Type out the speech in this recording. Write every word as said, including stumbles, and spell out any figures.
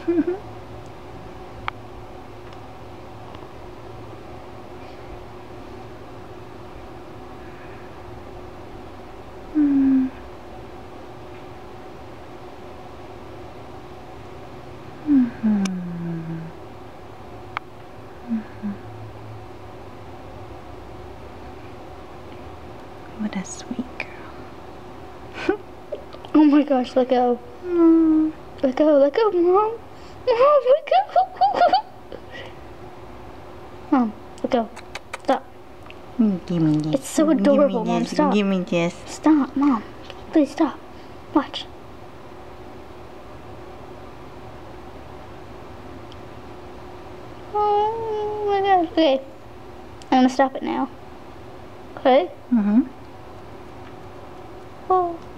Mm. Mm-hmm. Mm-hmm. What a sweet girl. Oh my gosh, let go. Mm. Let go, let go, Mom. Mom, let go. Mom, let go. Stop. Give me this. It's so adorable, Give me Mom. this. Stop. Give me this. Stop, Mom. Please stop. Watch. Oh my gosh. Okay. I'm gonna stop it now. Okay? Mm-hmm. Oh.